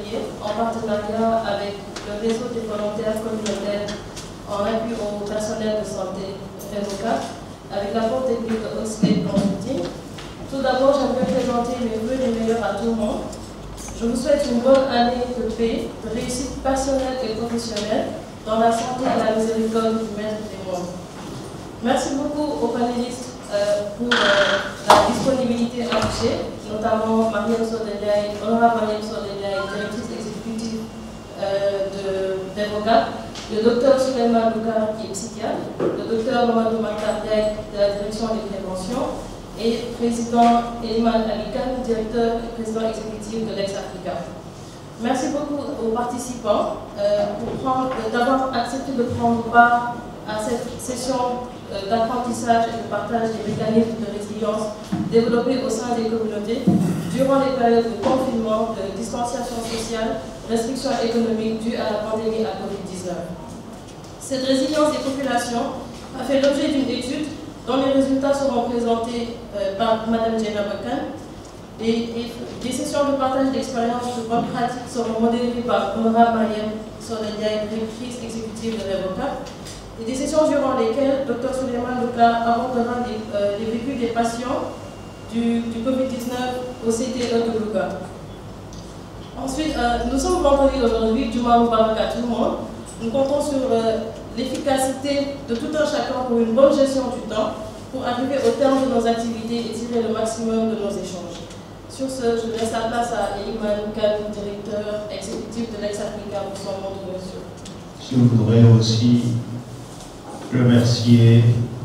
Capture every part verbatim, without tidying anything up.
atelier en partenariat avec le réseau des volontaires communautaires en appui au personnel de santé Revoca, avec l'apport technique de Oxley Consulting. Tout d'abord, j'aimerais présenter mes vœux les meilleurs à tout le monde. Je vous souhaite une bonne année de paix, de réussite passionnelle et professionnelle dans la santé et la miséricorde du Maître des mondes. Merci beaucoup aux panélistes euh, pour euh, la disponibilité affichée, notamment Mariam Sodeliaï, honorable Mariam Sodeliaï, directrice exécutive euh, de Revoca, le docteur Souleymane Louka, qui est psychiatre, le docteur Mamadou Makardiaï de la direction des préventions, et président Eliman Alikan, directeur et président exécutif de Lex-Africa. Merci beaucoup aux participants euh, d'avoir accepté de prendre part à cette session euh, d'apprentissage et de partage des mécanismes de résilience développés au sein des communautés durant les périodes de confinement, de distanciation sociale, restrictions économiques dues à la pandémie à Covid dix-neuf. Cette résilience des populations a fait l'objet d'une étude dont les résultats seront présentés euh, par Mme Jenna Bakan. Et, et des sessions de partage d'expériences de bonnes pratiques seront modérées par honorable Mariam Sodeliaï, directrice exécutive de Revoca, et des sessions durant lesquelles docteur Souleymane Louka abordera les, euh, les vécus des patients du, du Covid dix-neuf au C T E de Louga. Ensuite, euh, nous sommes vendredi aujourd'hui, Juma Mubarak à tout le monde. Nous comptons sur euh, l'efficacité de tout un chacun pour une bonne gestion du temps, pour arriver au terme de nos activités et tirer le maximum de nos échanges. Sur ce, je laisse la place à Eliman Kane, directeur exécutif de Lex-Africa, pour son mot de mesure. Je voudrais aussi remercier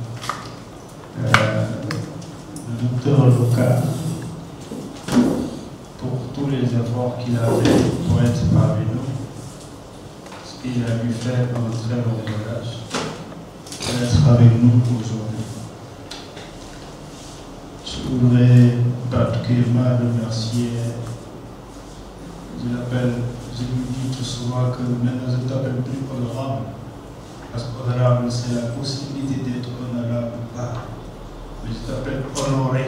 euh, le docteur Louka pour tous les efforts qu'il a fait pour être parmi nous. Ce qu'il a dû faire dans un très long voyage, pour être avec nous aujourd'hui. Je voudrais particulièrement remercier, je l'appelle, je lui dis tout souvent que maintenant je t'appelle plus honorable, parce qu'honorable c'est la possibilité d'être honorable ou pas, mais je t'appelle honoré.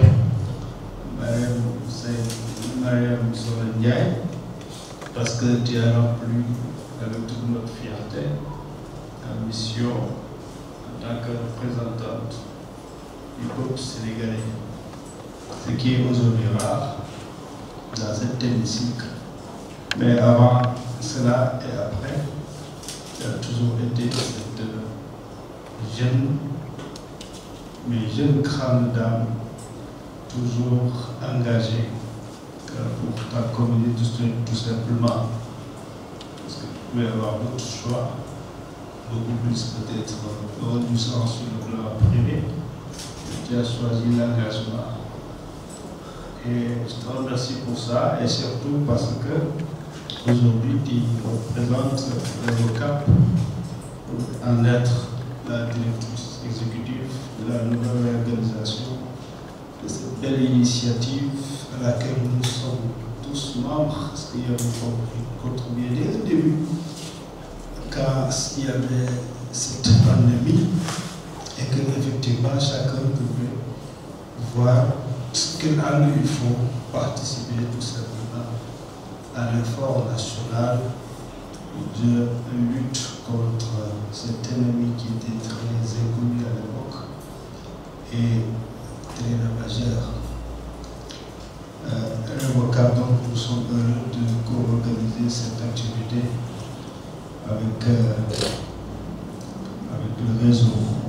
C'est Mariam Sodeliaï, parce que tu as rempli avec toute notre fierté ta mission en tant que représentante du peuple sénégalais. Ce qui est aujourd'hui rare dans cet hémicycle. Mais avant cela et après, il a toujours été cette jeune, mais jeune grande dame, toujours engagée pour ta communauté tout simplement. Parce que tu pouvais avoir d'autres choix, beaucoup plus peut-être reconnaissant sur le plan privé. Tu as choisi l'engagement. Et je te remercie pour ça, et surtout parce que aujourd'hui tu représentes Revoca pour en être la directrice exécutive de la nouvelle organisation, de cette belle initiative à laquelle nous sommes tous membres, parce qu'il y avait contribué dès le début, quand il y avait cette pandémie, et que effectivement chacun pouvait voir ce quel angle il faut participer tout simplement à l'effort national de lutte contre cet ennemi qui était très inconnu à l'époque et très ravageur. Euh, Revoca, donc nous sommes heureux de co-organiser cette activité avec, euh, avec le réseau.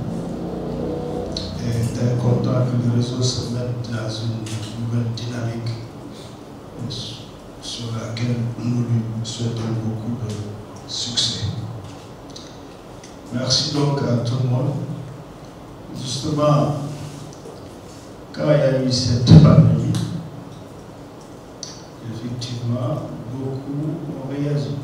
Et très content que le réseau se mette dans une nouvelle dynamique sur laquelle nous lui souhaitons beaucoup de succès. Merci donc à tout le monde. Justement, quand il y a eu cette pandémie, effectivement, beaucoup ont réagi.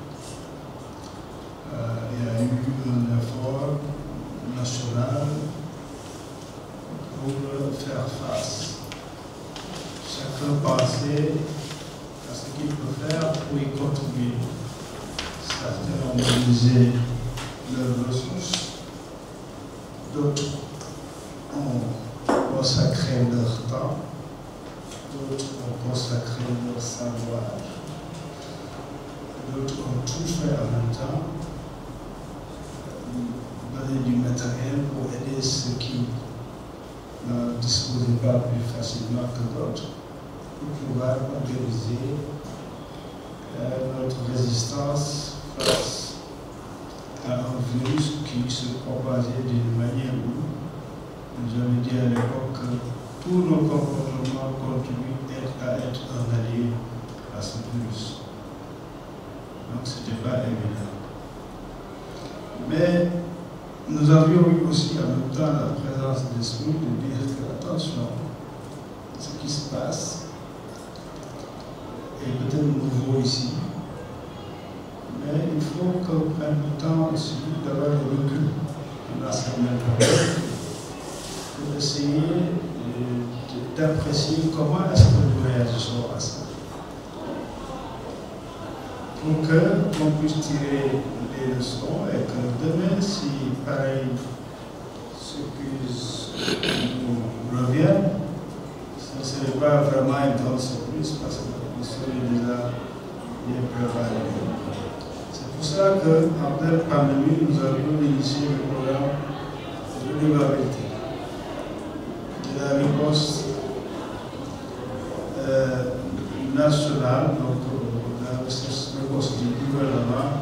Euh, il y a eu un effort national pour faire face. Chacun pensait à ce qu'il peut faire pour y contribuer. Certains ont mobilisé leurs ressources, d'autres ont consacré leur temps, d'autres ont consacré leur savoir, d'autres ont tout fait en même temps, donner du matériel pour aider ceux qui ne disposaient pas plus facilement que d'autres, pour pouvoir organiser euh, notre résistance face à un virus qui se propageait d'une manière où, j'avais dit à l'époque que tous nos comportements contribuent à être un allié à ce virus. Donc ce n'était pas évident. Mais nous avions eu aussi en même temps la présence d'esprit de dire que attention, ce qui se passe est peut-être nouveau ici, mais il faut qu'on prenne le temps aussi d'avoir le recul dans certaines périodes pour essayer d'apprécier comment est-ce que nous réagissons à ça. Pour qu'on puisse tirer des leçons et que demain, si pareil, ce qui nous revient, ce ne serait pas vraiment une grande surprise parce que nous serions déjà bien préparés. C'est pour ça qu'en pleine pandémie, nous avions initié le programme de redevabilité, de la riposte euh, nationale, donc la riposte du gouvernement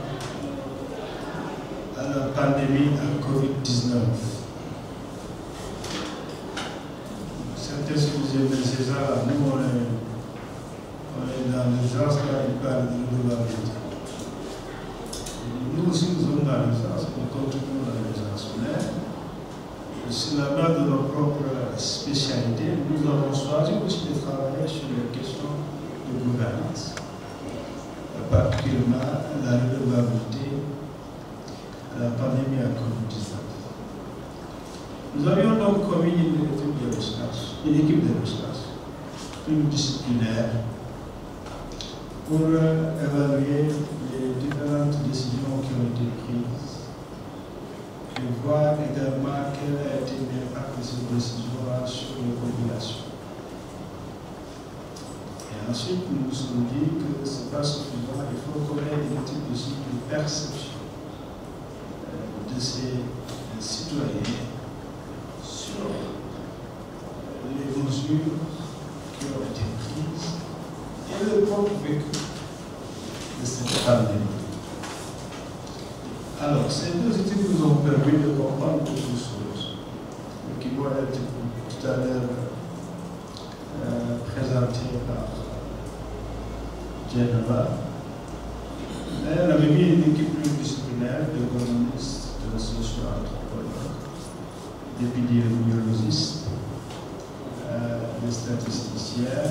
à la pandémie à Covid dix-neuf. Certains se disaient, mais c'est ça, nous on est, on est dans l'urgence, là ils parlent de redevabilité. Nous aussi nous sommes dans l'urgence, nous contribuons à l'urgence. Mais sur la base de nos propres spécialités, nous avons choisi aussi de travailler sur les questions de gouvernance, particulièrement la redevabilité à la pandémie à Covid dix-neuf. Nous avions donc commis une équipe de recherche, une équipe de recherche pluridisciplinaire pour euh, évaluer les différentes décisions qui ont été prises et voir également quel a été l'impact de ces décisions-là sur les populations. Et ensuite, nous nous sommes dit que ce n'est pas suffisant, il faut qu'on ait une type aussi de perception de ces citoyens sur les mesures qui ont été prises et le propre vécu de cette pandémie. Alors, ces deux études nous ont permis de comprendre beaucoup de choses, qui vont être tout à l'heure euh, présentées par Geneva. Mais on avait mis une équipe pluridisciplinaire d'économistes, de socio-anthropologues, d'épidémiologistes, euh, des statisticiens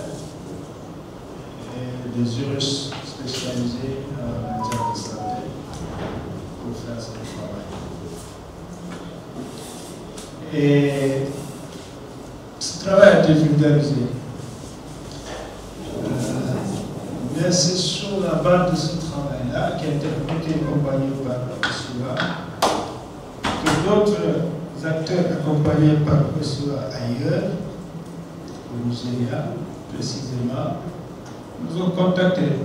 et des juristes spécialisés en matière de santé pour faire ce travail. Et ce travail a été vulgarisé. Euh, mais c'est sur la base de ce travail-là, qui a été accompagné par O S U A, que d'autres acteurs accompagnés par O S U A ailleurs, au Nigeria précisément, nous ont contactés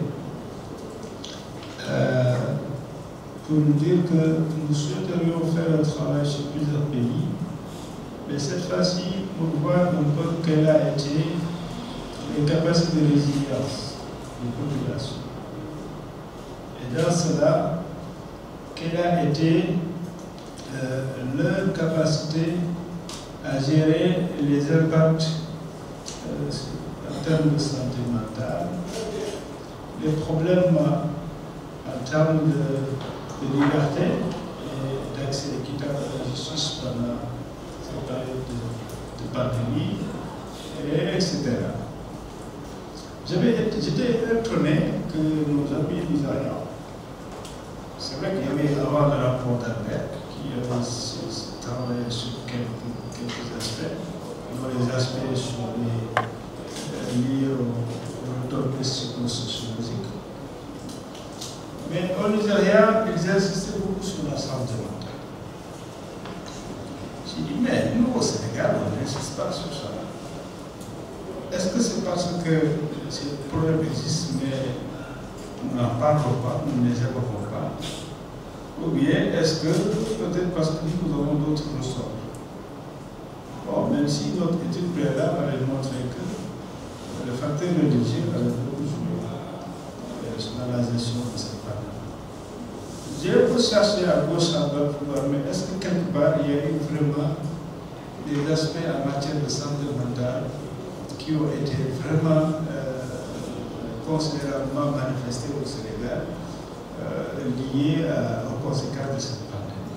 euh, pour nous dire que nous souhaiterions faire un travail sur plusieurs pays, mais cette fois-ci pour voir un peu quelle a été les capacités de résilience des populations. Et dans cela, quelle a été euh, leur capacité à gérer les impacts euh, en termes de santé mentale, les problèmes en termes de, de liberté et d'accès équitable à la justice pendant cette période de, de pandémie, et, etc. J'étais étonné que nos amis nigérians, c'est vrai qu'il y avait avant le rapport d'Albert qui avait travaillé sur quelques, quelques aspects, dont les aspects sur les euh, liés au retour psychosociologique. Mais au Nigeria, ils insistaient beaucoup sur la santé mentale. J'ai dit, mais nous au Sénégal, on n'insiste pas sur ça. Est-ce que c'est parce que ces problèmes existent, mais nous n'en parlons pas, nous ne les évoquons pas? Ou bien est-ce que peut-être parce que nous avons d'autres ressorts? Bon, même si notre étude préalable avait montré que le facteur religieux avait beaucoup joué dans la gestion de cette partie. J'ai pu chercher à gauche, à droite pour voir, mais est-ce que quelque part il y a eu vraiment des aspects en matière de santé mentale qui ont été vraiment euh, considérablement manifestés au Sénégal, euh, liés à, aux conséquences de cette pandémie?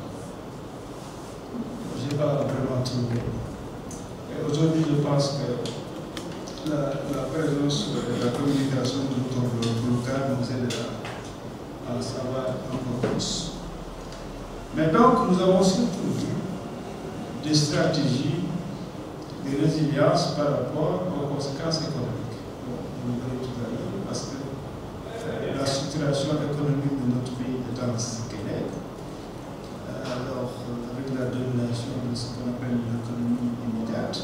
Je n'ai pas vraiment trouvé. Aujourd'hui, je pense que la, la présence de la communication du local nous aide à, à savoir un peu plus. Mais donc, nous avons surtout vu des stratégies de résilience par rapport aux conséquences économiques. Vous le tout à l'heure, parce que euh, la situation économique de notre pays est dans ce qu'elle est. Alors, avec la domination de ce qu'on appelle l'économie immédiate,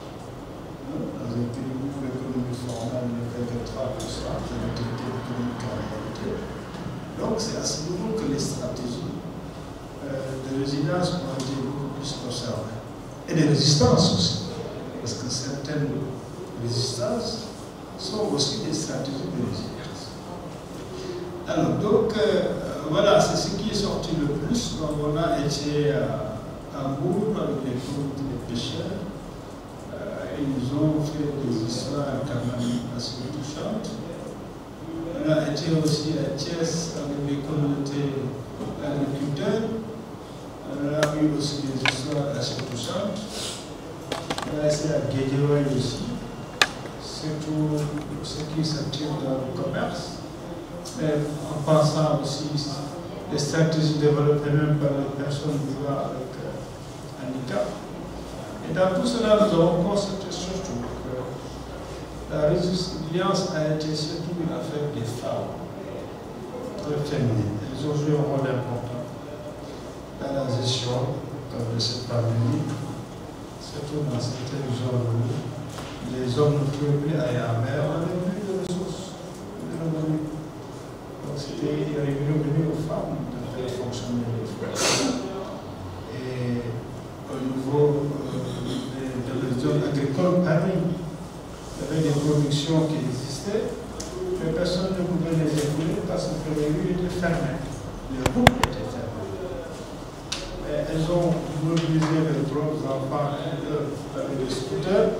dans un pays où l'économie formelle ne fait que trois pour cent de l'activité économique en réalité. Donc, c'est à ce niveau que les stratégies euh, de résilience ont été beaucoup plus observées. Et des résistances aussi, parce que certaines résistances sont aussi des stratégies de résilience. Alors, donc, euh, voilà, c'est ce qui est sorti le plus. Donc, on a été à, à Bourg avec les comités des pêcheurs. Euh, ils ont fait des histoires quand même assez touchantes. On a été aussi à Thiès avec les communautés d'agriculteurs. On a eu aussi des histoires assez touchantes. On a été à Guédiawaye aussi, surtout ce qui s'attire dans le commerce. Mais en pensant aussi des stratégies développées même par les personnes vivant avec euh, handicap. Et dans tout cela, nous avons constaté surtout que la résilience a été surtout une affaire des femmes, très féminines. Elles ont joué un rôle important dans la gestion de cette pandémie, surtout dans certaines zones où les hommes ne pouvaient plus aller en mer, on n'avait plus de ressources, de revenus. Donc c'était, il y avait une revenu aux femmes de faire fonctionner les foyers. Et au niveau euh, de, de les zones agricoles, pareil, il y avait des productions qui existaient, mais personne ne pouvait les écouler parce que les rues étaient fermées, les routes étaient fermées. Mais elles ont mobilisé leurs propres enfants avec des scooters,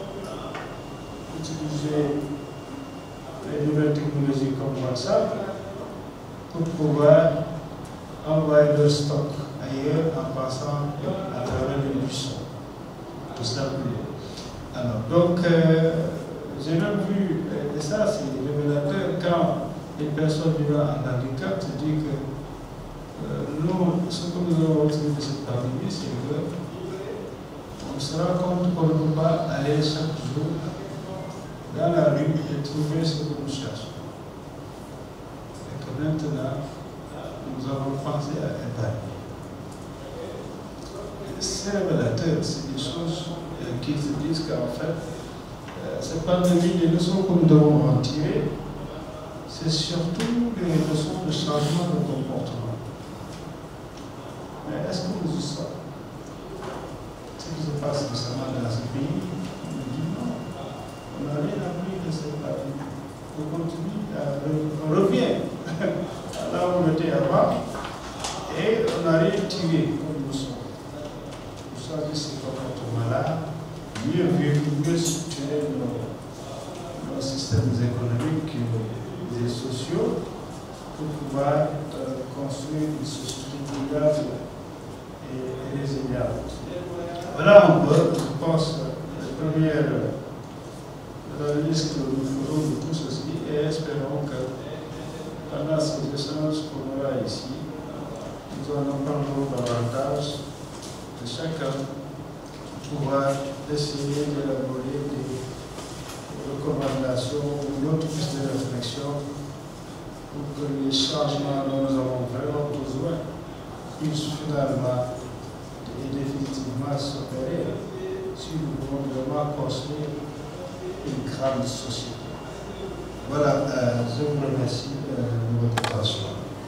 utilisé les nouvelles technologies comme WhatsApp pour pouvoir envoyer leur stock ailleurs en passant à travers les buissons, tout simplement. Alors, donc, euh, j'ai même vu, et ça c'est révélateur, quand une personne vivant en handicap te dit que euh, nous, ce que nous avons obtenu de cette pandémie, c'est qu'on se rend compte qu'on ne peut pas aller chaque jour dans la rue et trouver ce que nous cherchons. Et que maintenant, nous avons pensé à épargner. C'est révélateur, c'est des choses euh, qui se disent qu'en fait, euh, cette pandémie, les leçons que nous devons en tirer, c'est surtout les leçons de changement de comportement. Mais est-ce que nous y sommes? Ce qui se passe récemment dans ce pays, on nous dit non, on n'a rien appris de cette pandémie. On continue, à, on revient là où on était avant et on n'a rien tiré comme nous sommes. Pour ça, ces comportements-là, mieux vivre, mieux structurer nos, nos systèmes économiques et sociaux pour pouvoir euh, construire une société durable et, et résiliente. Voilà un peu, je pense, la première analyse que nous ferons de tout ceci et espérons que pendant ces échanges qu'on aura ici, nous en parlerons davantage de chacun pour pouvoir essayer d'élaborer des recommandations ou d'autres pistes de réflexion pour que les changements dont nous avons vraiment besoin puissent finalement et définitivement s'opérer si nous voulons vraiment construire une grande société. Voilà, euh, je vous remercie euh, de votre attention.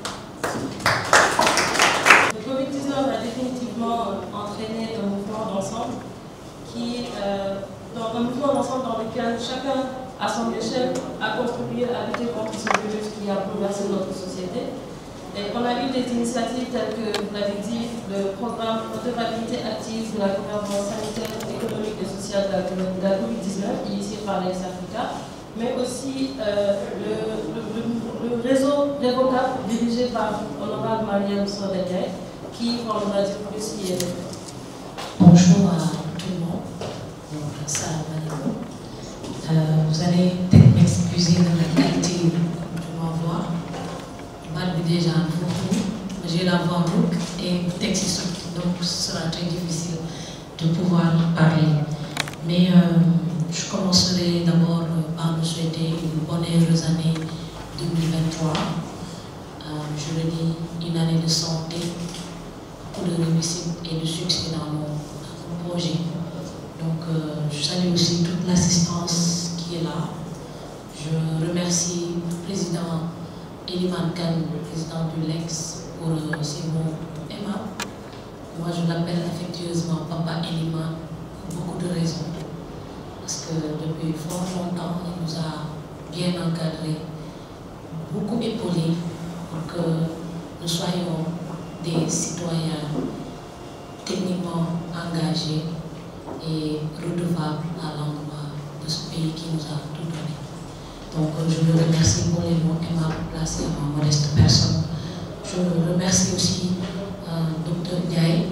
Le Covid dix-neuf a définitivement entraîné un mouvement d'ensemble qui, euh, dans un mouvement d'ensemble dans lequel chacun, à son échelle, a contribué à lutter contre ce virus qui a bouleversé notre société. Et on a eu des initiatives telles que, vous l'avez dit, le programme Redevabilité active de la gouvernance sanitaire, économique et sociale de la, de la Covid dix-neuf, initié par l'Ex Africa, mais aussi euh, le, le, le, le réseau Revocap dirigé par Honorable Mariam Sodegay, qui rendra dire plus qui est le fait. Bonjour à tout le monde. Donc, salam alaikum. Euh, vous allez peut-être m'excuser de la qualité de ma voix. Malgré déjà beaucoup, j'ai la voix rauque et le texte donc ce sera très difficile de pouvoir parler. Mais euh, je commencerai d'abord par me souhaiter une bonne et heureuse année deux mille vingt-trois. Euh, je le dis, une année de santé, beaucoup de réussite et de succès dans mon, dans mon projet. Donc euh, je salue aussi toute l'assistance qui est là. Je remercie le président Eliman Kane, le président du Lex, pour euh, ses mots aimables. Moi, je l'appelle affectueusement Papa Eliman pour beaucoup de raisons. Parce que depuis fort longtemps, il nous a bien encadrés, beaucoup épaulés pour que nous soyons des citoyens techniquement engagés et redevables à l'endroit de ce pays qui nous a tout donné. Donc je le remercie pour les mots aimables placés à ma modeste personne. Je remercie aussi euh, docteur Ndiaye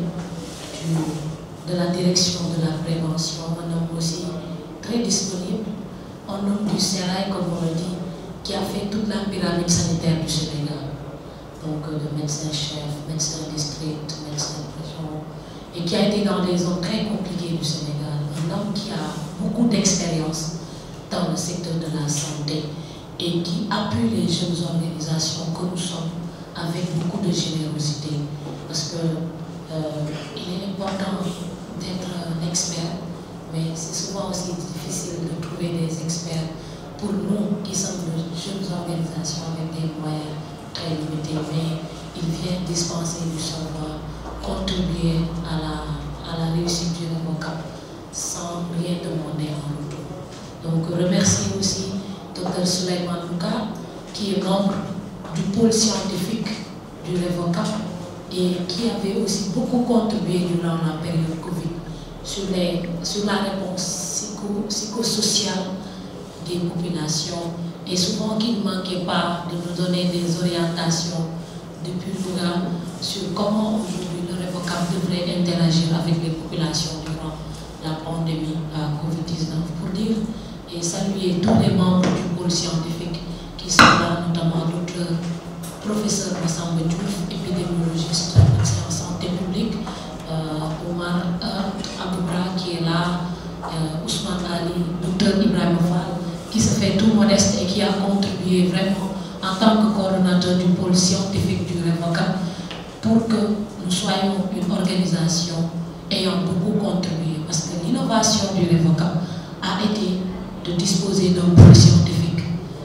de la direction de la prévention, un homme aussi très disponible, un homme du Sérail, comme on le dit, qui a fait toute la pyramide sanitaire du Sénégal. Donc euh, de médecin-chef, médecin district, médecin de région, et qui a été dans des zones très compliquées du Sénégal. Un homme qui a beaucoup d'expérience dans le secteur de la santé et qui appuie les jeunes organisations que nous sommes avec beaucoup de générosité. Parce que euh, il est important d'être un expert, mais c'est souvent aussi difficile de trouver des experts pour nous qui sommes de jeunes organisations avec des moyens très limités. Mais il vient dispenser du savoir, contribuer à la, à la réussite du Revocap sans rien demander en retour. Donc, remercier aussi docteur Souleymane Louka, qui est membre du pôle scientifique du Revocap et qui avait aussi beaucoup contribué durant la période Covid sur, les, sur la réponse psycho, psychosociale des populations et souvent qu'il ne manquait pas de nous donner des orientations depuis Louga sur comment aujourd'hui le Revocap devrait interagir avec les populations durant la pandémie à Covid dix-neuf. Pour dire et saluer tous les membres du pôle scientifique qui sont là, notamment notre professeur Massamba Diouf, épidémiologiste en santé publique, euh, Omar euh, Aboubra qui est là, euh, Ousmane Ali, docteur Ibrahim Fall, qui se fait tout modeste et qui a contribué vraiment en tant que coordonnateur du pôle scientifique du Revocap pour que nous soyons une organisation ayant beaucoup contribué. Parce que l'innovation du Revocap a été de disposer d'un pôle scientifique,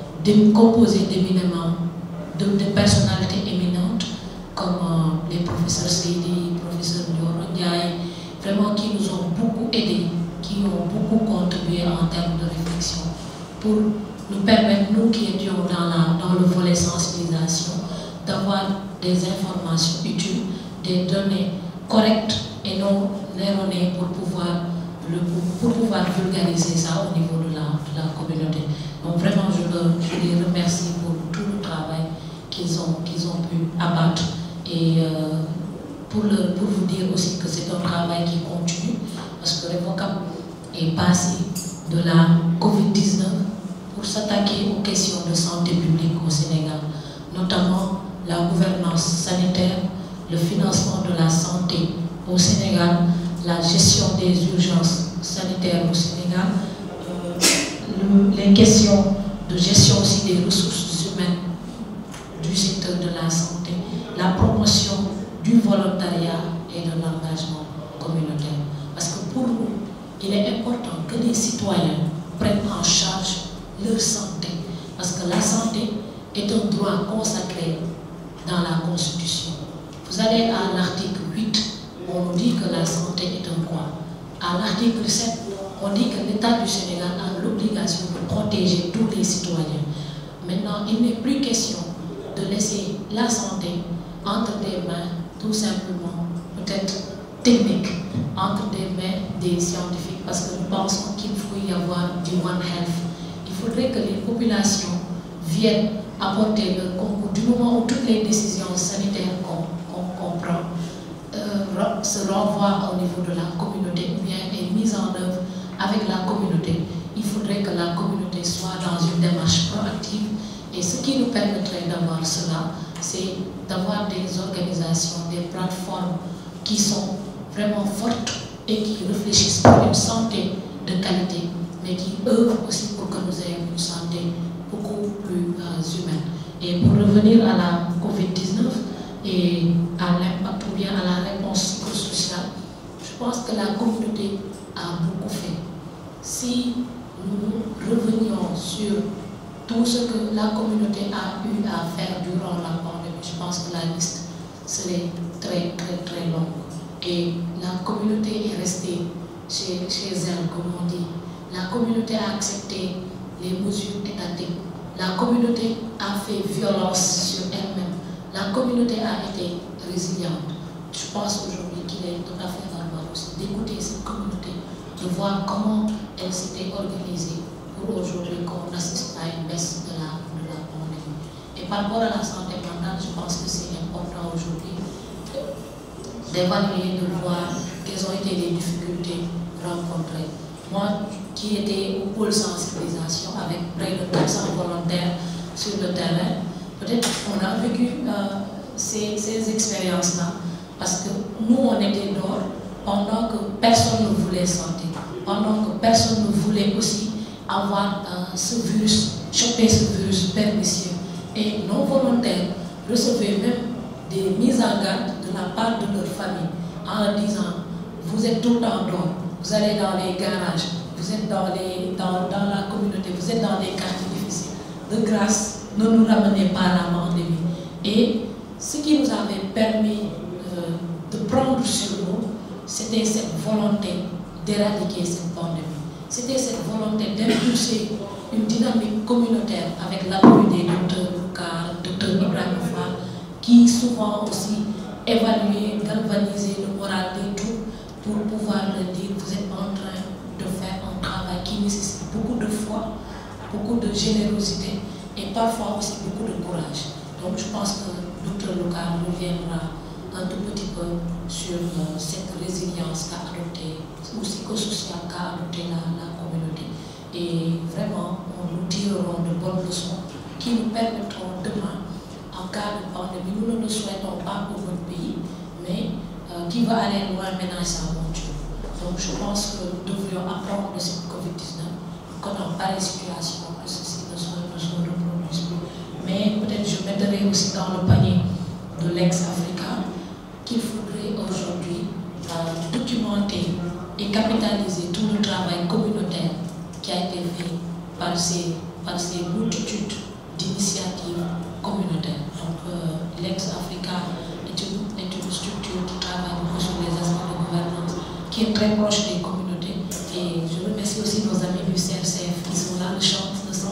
de composé d'éminemment de, de personnalités éminentes comme euh, les professeurs Seydi, professeur Ndioro Ndiaye, vraiment qui nous ont beaucoup aidés, qui ont beaucoup contribué en termes de réflexion pour nous permettre, nous qui étions dans, la, dans le volet sensibilisation, d'avoir des informations utiles, des données correctes et non erronées pour pouvoir Le, pour pouvoir vulgariser ça au niveau de la, de la communauté. Donc vraiment, je, le, je les remercie pour tout le travail qu'ils ont, qu'ils ont pu abattre et euh, pour, le, pour vous dire aussi que c'est un travail qui continue parce que Revocap est passé de la Covid dix-neuf pour s'attaquer aux questions de santé publique au Sénégal, notamment la gouvernance sanitaire, le financement de la santé au Sénégal, la gestion des urgences sanitaires au Sénégal, euh, le, les questions de gestion aussi des ressources humaines du secteur de la santé, la promotion du volontariat et de l'engagement communautaire. Parce que pour nous, il est important que les citoyens prennent en charge leur santé. Parce parce que la santé est un droit consacré dans la Constitution. Vous allez à l'article huit, on nous dit que la santé est un droit. À l'article sept, on dit que l'État du Sénégal a l'obligation de protéger tous les citoyens. Maintenant, il n'est plus question de laisser la santé entre des mains, tout simplement, peut-être techniques, entre des mains des scientifiques, parce que nous pensons qu'il faut y avoir du One Health. Il faudrait que les populations viennent apporter leur concours du moment où toutes les décisions sanitaires qu'on qu'on, qu'on prend euh, se renvoient au niveau de la communauté ou bien est mise en œuvre avec la communauté. Il faudrait que la communauté soit dans une démarche proactive et ce qui nous permettrait d'avoir cela, c'est d'avoir des organisations, des plateformes qui sont vraiment fortes et qui réfléchissent pour une santé de qualité, mais qui œuvrent aussi pour que nous ayons une santé beaucoup plus euh, humaine. Et pour revenir à la COVID dix-neuf et à l'impact ou bien à la réponse psychosociale, je pense que la communauté a beaucoup fait. Si nous revenions sur tout ce que la communauté a eu à faire durant la pandémie, je pense que la liste serait très très très longue. Et la communauté est restée chez, chez elle, comme on dit. La communauté a accepté les mesures étatiques. La communauté a fait violence sur elle-même. La communauté a été résiliente. Je pense aujourd'hui qu'il est tout à fait normal aussi d'écouter cette communauté, de voir comment elle s'était organisée pour aujourd'hui qu'on assiste à une baisse de la, de la pandémie. Et par rapport à la santé mentale, je pense que c'est important aujourd'hui d'évaluer, de voir quelles ont été les difficultés rencontrées. Moi, qui étais au pôle sensibilisation avec près de quatre cents volontaires sur le terrain, peut-être qu'on a vécu euh, ces, ces expériences-là, parce que nous, on était dehors pendant que personne ne voulait sortir, pendant que personne ne voulait aussi avoir euh, ce virus, choper ce virus pernicieux. Et nos volontaires recevaient même des mises en garde de la part de leur famille en leur disant: vous êtes tout le temps dehors, vous allez dans les garages, vous êtes dans, les, dans, dans la communauté, vous êtes dans des quartiers difficiles. De grâce, ne nous ramenez pas à la pandémie. Et ce qui nous avait permis euh, de prendre sur nous, c'était cette volonté d'éradiquer cette pandémie. C'était cette volonté d'impulser une dynamique communautaire avec l'appui des docteurs Lucar, docteur Ibrahim Fall, qui souvent aussi évaluaient, galvanisaient le moral des troupes pour pouvoir leur dire: vous êtes en train de faire un travail qui nécessite beaucoup de foi, beaucoup de générosité et parfois aussi beaucoup de courage. Donc je pense que le docteur Lucar reviendra un tout petit peu sur euh, cette résilience qu'a adoptée, ou psychosociale qu'a adoptée la, la communauté. Et vraiment, nous tirerons de bonnes leçons qui nous permettront demain, en cas de pandémie, nous ne le souhaitons pas pour notre pays, mais euh, qui va aller loin ménager sa monture. Donc je pense que nous devrions apprendre de cette COVID dix-neuf, qu'on n'a pas les situations, que ceci ne se, ne se reproduise plus. Mais peut-être je mettrai aussi dans le panier de l'ex-Africa qu'il faudrait aujourd'hui euh, documenter et capitaliser tout le travail communautaire qui a été fait par ces, par ces multitudes d'initiatives communautaires. Donc euh, l'ex-Africa est une, est une structure qui travaille beaucoup sur les aspects de gouvernance, qui est très proche des communautés. Et je remercie aussi nos amis du C R C F qui sont là, le centre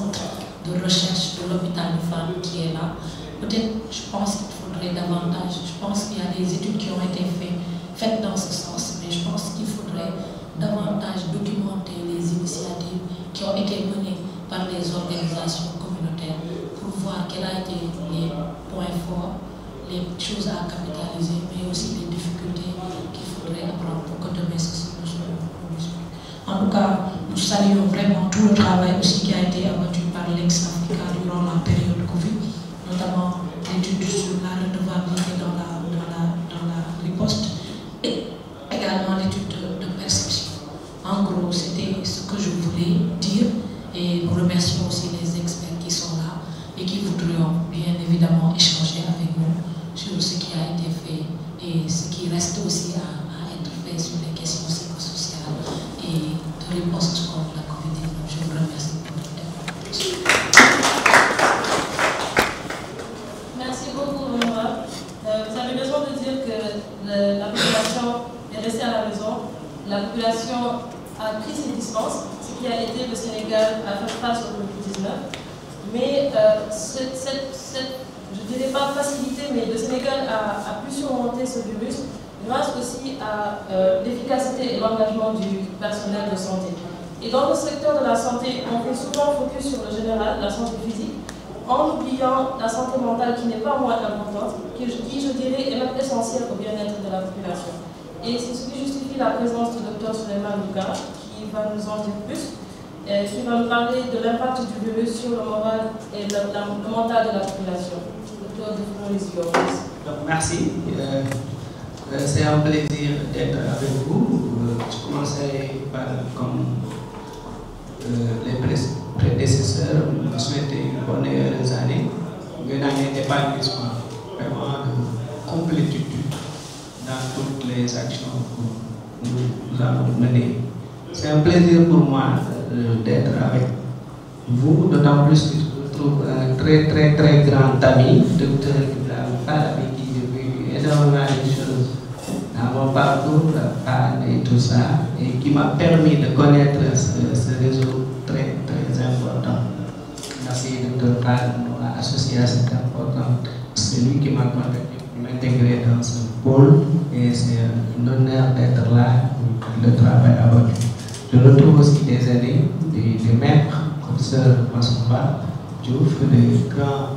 de recherche de l'hôpital de Fann qui est là. Peut-être, je pense qu'il faudrait davantage, je pense qu'il y a des études qui ont été faites, faites dans ce sens, mais je pense qu'il faudrait davantage documenter les initiatives qui ont été menées par les organisations communautaires pour voir quels ont été les points forts, les choses à capitaliser, mais aussi les difficultés qu'il faudrait apprendre pour que demain ceci ne soit plus. En tout cas, nous saluons vraiment tout le travail aussi qui a été abattu par l'ex-Africa durant la période Covid, notamment l'étude sur la redevabilité dans la, dans la, dans la riposte et également l'étude de, de perception. En gros, c'était ce que je voulais dire et nous remercions aussi les experts qui sont là et qui voudront bien évidemment échanger avec nous sur ce qui a été fait et ce qui reste aussi à, à être fait sur les questions psychosociales et de riposte contre la COVID dix-neuf. Je vous remercie pour votre attention. Merci beaucoup, Honorable. Euh, vous avez raison de dire que le, la population est restée à la maison. La population a pris ses distances, ce qui a aidé le Sénégal à faire face au Covid dix-neuf. Mais euh, cette, cette, cette, je ne dirais pas facilité, mais le Sénégal a, a pu surmonter ce virus grâce aussi à euh, l'efficacité et l'engagement du personnel de santé. Et dans le secteur de la santé, on fait souvent focus sur le général, la santé physique, en oubliant la santé mentale qui n'est pas moins importante, qui, qui je dirais est même essentielle au bien-être de la population. Et c'est ce qui justifie la présence du docteur Souleymane Louga, qui va nous en dire plus, et qui va nous parler de l'impact du virus sur le moral et le, la, le mental de la population. Docteur Duflo, merci. Euh, euh, c'est un plaisir d'être avec vous. Euh, je commencerai par, comme euh, les prédécesseurs, vous souhaiter une bonne et heureuse année, une année d'épanouissement, vraiment de complétude dans toutes les actions que nous avons menées. C'est un plaisir pour moi euh, d'être avec vous, d'autant plus que je trouve un très très très grand ami, docteur Ibrahim Fall, avec qui j'ai vu énormément de choses dans mon parcours, et tout ça, et qui m'a permis de connaître ce, ce réseau très très important. Merci docteur Fall de m'avoir associé à cet important. C'est lui qui m'a contacté pour m'intégrer dans ce pôle et c'est un honneur d'être là, de travailler avec lui. Je retrouve aussi des aînés, des, des maîtres, professeur Massamba Diouf, des grands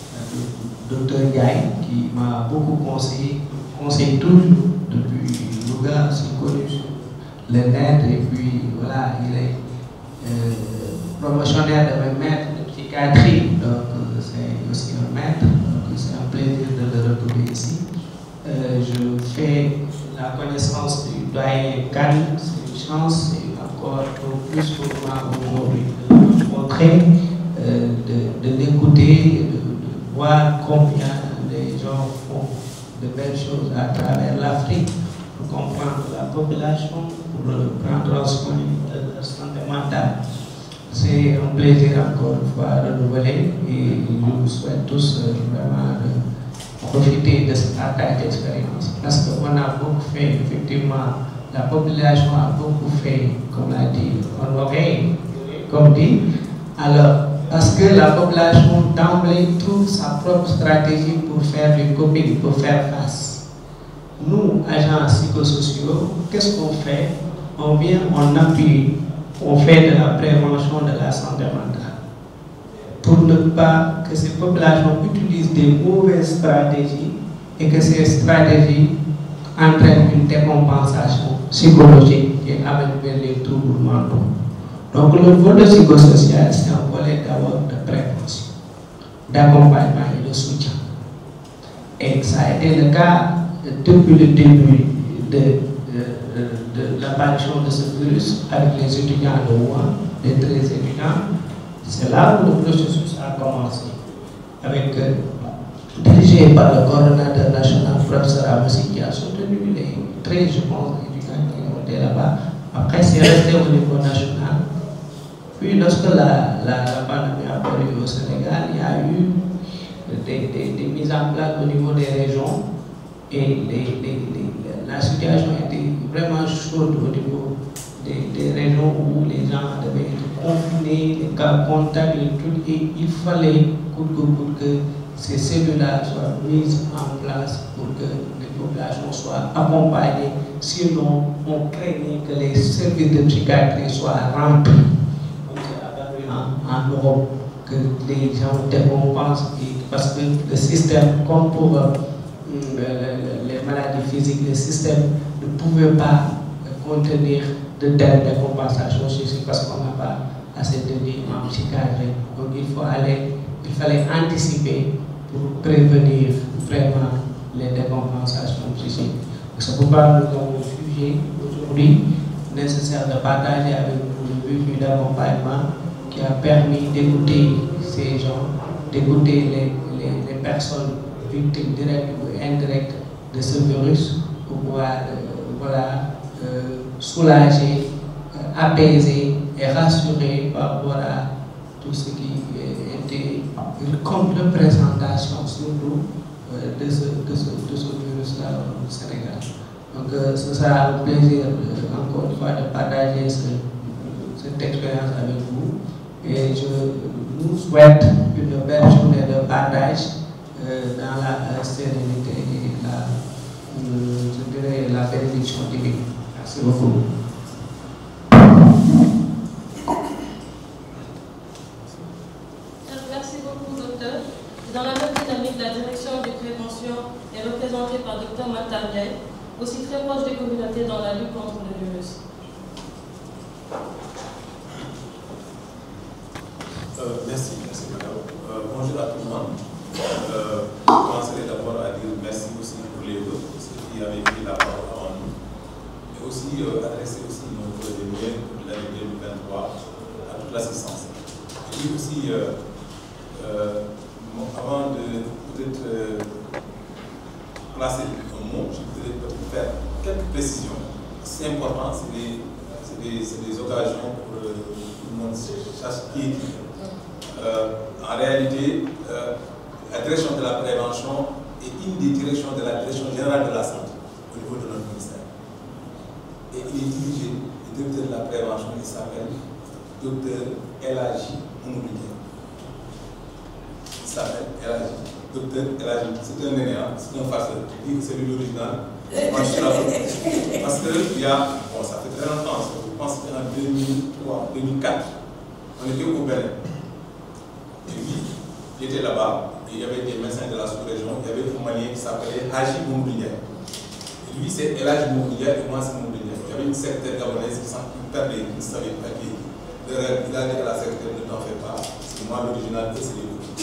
docteur Gaï qui m'a beaucoup conseillé, conseillé toujours depuis Louga, c'est connu le net et puis voilà, il est euh, promotionnaire de mes maîtres de psychiatrie, donc euh, c'est aussi un maître, donc c'est un plaisir de le retrouver ici. Euh, je fais la connaissance du doyen Kane, c'est une chance et encore plus pour moi aujourd'hui de le montrer, euh, de, de l'écouter, de, de voir combien les gens font de belles choses à travers l'Afrique pour comprendre la population, pour prendre soin de la santé mentale. C'est un plaisir encore une fois renouvelé et je vous souhaite tous euh, vraiment de profiter de ce partage d'expérience. Parce qu'on a beaucoup fait, effectivement, la population a beaucoup fait, comme l'a dit Honoré, comme dit. Alors, parce que la population d'emblée trouve sa propre stratégie pour faire du coping, pour faire face. Nous, agents psychosociaux, qu'est-ce qu'on fait? On vient, on appuie, on fait de la prévention de la santé mentale. Pour ne pas que ces populations utilisent des mauvaises stratégies et que ces stratégies entraînent une décompensation psychologique et amènent vers les troubles mentaux. Donc le volet psychosocial, c'est un volet d'abord de prévention, d'accompagnement et de soutien. Et ça a été le cas depuis le début de, de, de, de l'apparition de ce virus avec les étudiants de Wuhan, les treize étudiants. C'est là où le processus a commencé, avec, euh, dirigé par le coordonnateur national, professeur Amassi, qui a soutenu les treize, je pense, étudiants qui ont été là-bas. Après, c'est resté au niveau national. Puis, lorsque la, la, la pandémie a apparu au Sénégal, il y a eu des, des, des mises en place au niveau des régions et les, les, les, la situation était vraiment chaude au niveau des, des régions où les gens devaient être confinés, les cas contacts, les trucs, et il fallait coûte que coûte que ces cellules-là soient mises en place pour que les populations soient accompagnées. Sinon, on craignait que les services de psychiatrie soient remplis. En Europe, que les gens décompensent parce que le système, comme pour euh, les maladies physiques, le système ne pouvait pas contenir de telles décompensations parce qu'on n'a pas assez de lits en psychiatrie. Donc il faut aller, il fallait anticiper pour prévenir vraiment les décompensations psychiques. C'est pourquoi nous avons jugé aujourd'hui nécessaire de partager avec vous le but d'accompagnement qui a permis d'écouter ces gens, d'écouter les, les, les personnes victimes directes ou indirectes de ce virus pour pouvoir euh, voilà, euh, soulager, euh, apaiser et rassurer par rapport à tout ce qui est c'était une complète présentation surtout euh, de ce, de ce, de ce virus-là au Sénégal. Donc euh, ce sera un plaisir euh, encore une fois de partager ce, cette expérience avec vous et je nous souhaite une belle journée de partage euh, dans la euh, sérénité et la, euh, je dirais la bénédiction divine. Merci beaucoup. Merci beaucoup, docteur. Dans la même dynamique, la direction de prévention est représentée par docteur Matar Ndiaye, aussi très proche des communautés dans la lutte contre le virus. Euh, merci, merci madame. Euh, bonjour à tout le monde. Euh, je commencerai d'abord à dire merci aussi pour les autres, ceux qui avaient pris la parole avant nous. Et aussi euh, adresser aussi nos vœux de pour l'année deux mille vingt-trois à toute l'assistance. Et puis aussi, euh, euh, avant de peut-être euh, placer un mot, je voudrais peut-être faire quelques précisions. C'est important, c'est des, des, des occasions pour euh, tout le monde sache qui est qui. Euh, en réalité, euh, la direction de la prévention est une des directions de la direction générale de la santé au niveau de notre ministère. Et il est dirigé, le directeur de la prévention, il s'appelle docteur El Hadji Mamadou Ndiaye. Il s'appelle El Hadji. Docteur El Hadji, c'est un aîné, c'est un farceur. Je dis que c'est lui l'original. Moi, je suis là parce qu'il y a, bon, ça fait très longtemps, je pense qu'en deux mille trois, deux mille quatre, on était au Bénin. Et lui, il était là-bas, et il y avait des médecins de la sous-région, il y avait un Malien qui s'appelait Hadji Mamadou Ndiaye. Et lui, c'est El Hadji Mamadou Ndiaye, et moi, c'est Mamadou Ndiaye. Il y avait une secrétaire gabonaise qui s'en perdait, qui ne savait pas qui. Il a dit à la secrétaire, ne t'en fais pas, c'est moi l'original, et c'est les autres.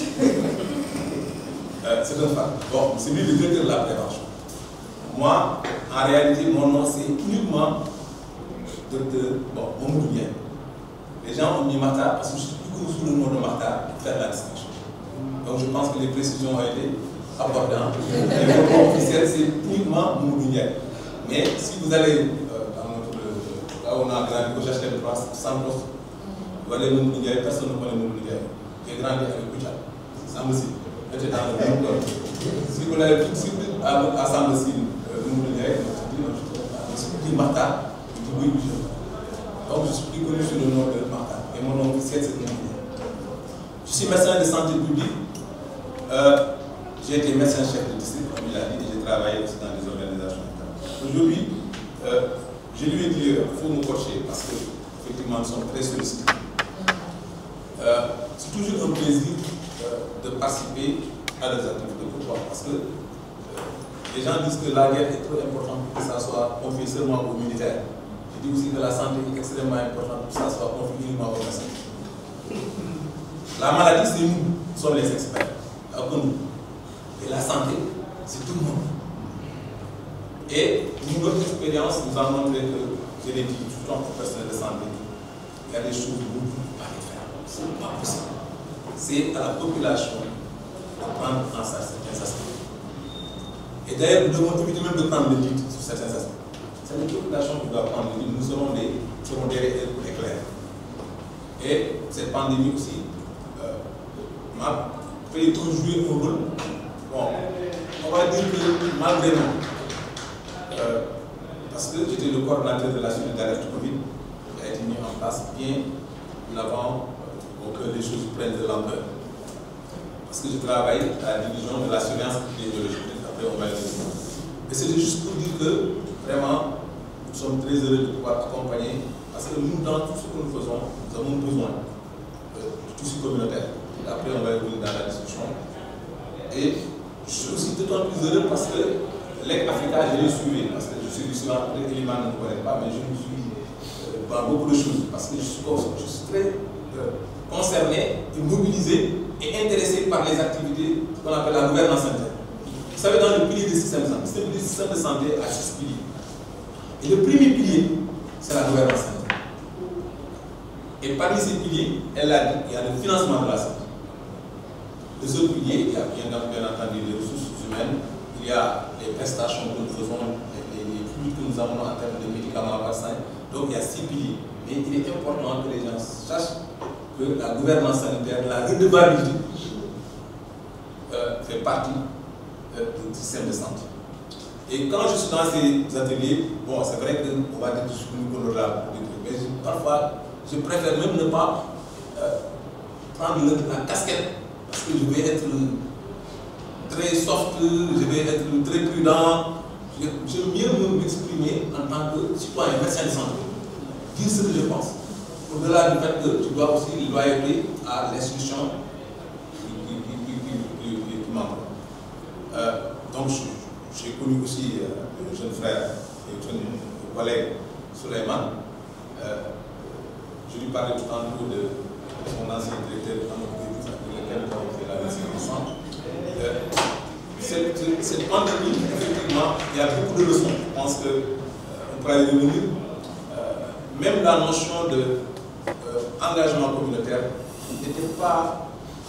euh, c'est un fait. Bon, c'est lui le directeur de la prévention. Moi, en réalité, mon nom, c'est uniquement docteur bon, Mamadou Ndiaye. Les gens ont mis Matar parce que je suis plus connu sous le nom de Matar pour faire la distinction. Donc je pense que les précisions ont été apportées. Et le nom officiel, c'est uniquement Mamadou Ndiaye. Mais si vous allez euh, dans notre, euh, là où on a grandi, au G H L trois, Santos, vous allez Mamadou Ndiaye, personne ne connaît Mamadou Ndiaye. J'ai grandi avec Boucha, Sambosine. J'étais dans le même corps. Si vous allez tout de suite à, à Sambosine, Mamadou Ndiaye, je suis plus Matar, je dis oui, Boucha. Donc je suis plus connu sous le nom de Matar. Et mon nom officiel, c'est Mamadou Ndiaye. Je suis médecin de santé publique. Euh, j'ai été médecin-chef de district, comme il a dit, et j'ai travaillé aussi dans des organisations. Aujourd'hui, euh, je lui ai dit qu'il faut nous coacher parce qu'effectivement, nous sommes très sollicités. Euh, c'est toujours un plaisir euh, de participer à des activités. Pourquoi? Parce que euh, les gens disent que la guerre est trop importante pour que ça soit confié seulement aux militaires. Je dis aussi que la santé est extrêmement importante pour que ça soit confié uniquement aux médecins. La maladie, c'est nous, nous sommes les experts. Et la santé, c'est tout le monde. Et nous, notre expérience nous a montré que, je l'ai dit, tout en professionnel de santé, il y a des choses que nous ne pouvons pas les faire. Ce n'est pas possible. C'est à la population de prendre en charge certains aspects. Et d'ailleurs, nous devons éviter même de prendre le lead sur certains aspects. C'est la population qui doit prendre le lead. Nous serons des, serons derrière elle pour éclairer. Et cette pandémie aussi euh, m'a fait jouer un rôle. Bon, on va dire que malgré nous, euh, parce que j'étais le coordinateur de la cellule d'alerte Covid, qui a été mis en place bien avant pour que les choses prennent de l'ampleur. Parce que je travaille à la division de la surveillance épidémiologique. Après, on va le dire. Et c'est juste pour dire que vraiment, nous sommes très heureux de pouvoir accompagner, parce que nous, dans tout ce que nous faisons, nous avons besoin de tissu communautaire. Et après, on va revenir dans la discussion. Et je suis aussi d'autant plus heureux parce que l'E C Africa, je l'ai suivi, parce que je suis du Sud, après Eliman ne me connaît pas, mais je me suis euh, dans beaucoup de choses, parce que je suis, je suis très euh, concerné, et mobilisé et intéressé par les activités qu'on appelle la gouvernance interne. Vous savez, dans le pilier du système de santé, le système de santé a six piliers. Et le premier pilier, c'est la gouvernance interne. Et parmi ces piliers, elle a dit, il y a le financement de la santé. Les autres piliers, il y a bien, bien entendu les ressources humaines, il y a les prestations que nous faisons, les, les flux que nous avons en termes de médicaments vaccins. Donc il y a six piliers. Mais il est important que les gens sachent que la gouvernance sanitaire, la redevabilité euh, fait partie euh, du système de santé. Et quand je suis dans ces ateliers, bon, c'est vrai qu'on va dire que je suis plus honorable, mais je, parfois, je préfère même ne pas euh, prendre le, la casquette, parce que je vais être très soft, je vais être très prudent. J'aime mieux m'exprimer en tant que citoyen, médecin de santé, dire ce que je pense. Au-delà du fait que tu dois aussi loyauté à l'institution qui, qui, qui, qui, qui, qui manque. Euh, donc, j'ai connu aussi euh, le jeune frère et le jeune collègue Souleymane. Euh, je lui parlais tout en tout de son ancien directeur avec lequel on fait la médecine ensemble. Euh, cette, cette pandémie, effectivement, il y a beaucoup de leçons. Je pense qu'on euh, pourrait y revenir. Euh, même la notion de euh, engagement communautaire n'était pas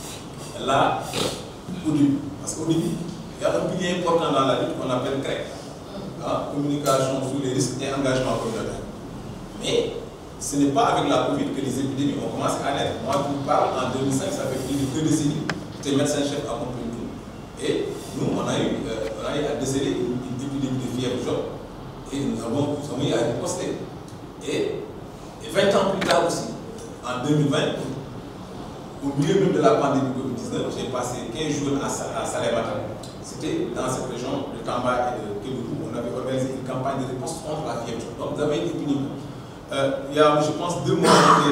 là au début. Parce qu'au début, il y a un pilier important dans la lutte qu'on appelle C R E C, hein, communication sur les risques et engagement communautaire. Mais ce n'est pas avec la Covid que les épidémies ont commencé à naître. Moi, je vous parle, en deux mille cinq, ça fait plus de deux décennies, j'étais médecin-chef à Pompidou. Et nous, on a eu, euh, on a eu à déceler une, une épidémie de fièvre jaune. Et nous avons, nous avons eu à riposter. Et, et vingt ans plus tard aussi, en deux mille vingt, au milieu même de la pandémie Covid dix-neuf, j'ai passé quinze jours à, à Salémata. C'était dans cette région de Tamba et de Kédougou. On avait organisé une campagne de réponse contre la fièvre jaune. Donc, vous avez une épidémie. Euh, il y a, je pense, deux mois,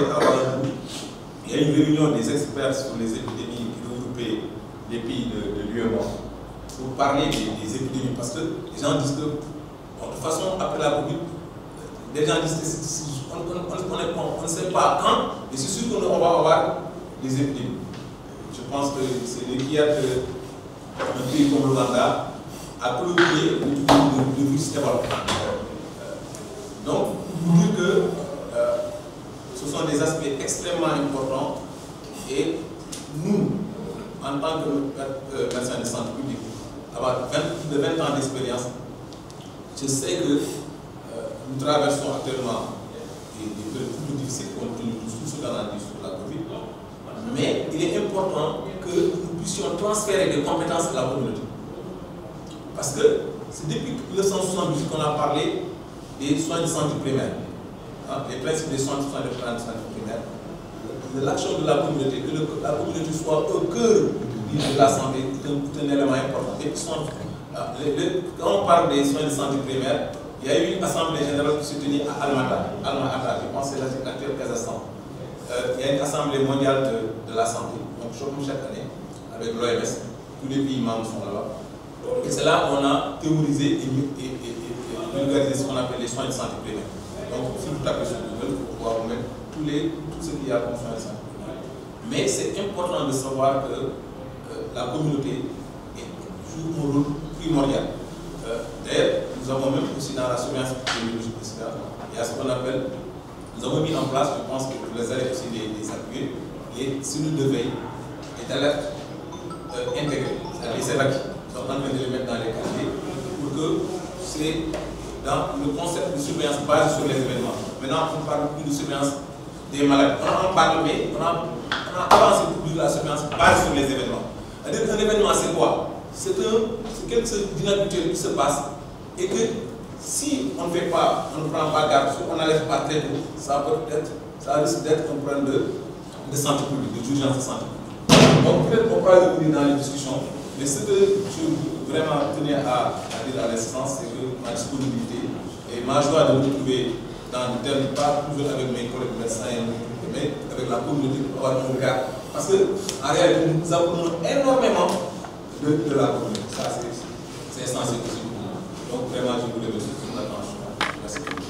il y a une réunion des experts sur les épidémies qui regroupaient les pays de, de l'U E M O A pour parler des, des épidémies. Parce que les gens disent que, bon, de toute façon, après la Covid, les gens disent que on, on, on, on, on ne sait pas quand, mais c'est sûr qu'on va avoir des épidémies. Je pense que c'est l'inquiète d'un pays comme l'Ouganda à tout le pied de virus développement. Donc, pour dire que euh, ce sont des aspects extrêmement importants et nous, en tant que euh, médecin de santé publique, avoir plus de vingt ans d'expérience, je sais que euh, nous traversons actuellement des, des périodes plus difficiles compte tenu de tout ce qu'on a dit sur la Covid, mais il est important que nous puissions transférer des compétences à la communauté. Parce que c'est depuis mille neuf cent soixante-dix qu'on a parlé des soins de santé primaire, hein, les principes des soins de santé primaire, de l'action de la communauté, que le, la communauté soit au cœur de la santé, c'est un, un élément important. Et soins, les, les, quand on parle des soins de santé primaire, il y a eu une assemblée générale qui s'est tenue à Almata, Almata, je pense que c'est l'actuel Kazakhstan. Euh, il y a une assemblée mondiale de, de la santé, donc chaque année, avec l'O M S, tous les pays membres sont là-bas. Et c'est là qu'on a théorisé et, et, et, et vulgarisé ce qu'on appelle les soins de santé primaire. Donc, si vous tapez sur Google, vous pouvez vous mettre tous les, tout ce qu'il y a comme soins de santé primaire. Mais c'est important de savoir que euh, la communauté joue un rôle primordial. Euh, D'ailleurs, nous avons même aussi dans la surveillance épidémiologique du sida, il y a ce qu'on appelle, nous avons mis en place, je pense que vous les allez aussi les, les appuyer, les cellules de veille et d'alerte euh, intégrées, c'est-à-dire les évacués. Nous sommes en train de les mettre dans les quartiers pour que c'est dans le concept de surveillance basée sur les événements. Maintenant, on ne parle plus de surveillance des maladies. On en parle, mais on a, on a avancé plus de la surveillance basée sur les événements. C'est-à-dire qu'un événement, c'est quoi? C'est quelque chose d'inhabituel qui se passe et que si on ne fait pas, on ne prend pas garde, si on n'enlève pas très tôt, ça peut être, ça risque d'être un problème de, de santé publique, d'urgence de santé publique. Donc peut-être qu'on peut revenir dans les discussions, mais ce que je vraiment tenais à, à dire à l'instance, c'est que ma disponibilité et ma joie de me retrouver dans le terme, pas toujours avec mes collègues médecins, mais avec la communauté pour avoir un regard. Parce qu'en réalité, nous apprenons énormément de, de la communauté. Ça, c'est essentiel aussi pour nous. Donc, vraiment, je vous remercie pour l'attention. Merci.